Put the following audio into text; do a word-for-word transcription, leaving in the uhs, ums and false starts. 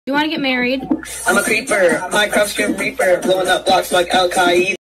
You want to get married? I'm a creeper, Minecraft Grim Reaper, blowing up blocks like Al Qaeda.